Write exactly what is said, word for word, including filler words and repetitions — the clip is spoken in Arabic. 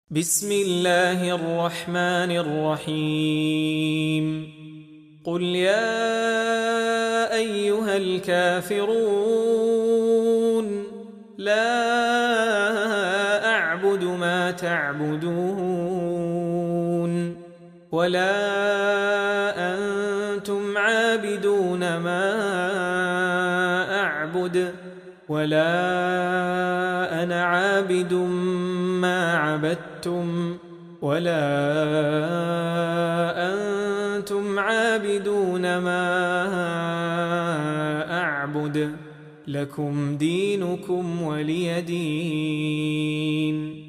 بسم الله الرحمن الرحيم قل يا أيها الكافرون لا أعبد ما تعبدون ولا أنتم عابدون ما أعبد ولا أنا عابد ما عبدتم ولا أنتم عابدون ما أعبد لكم دينكم ولي دين.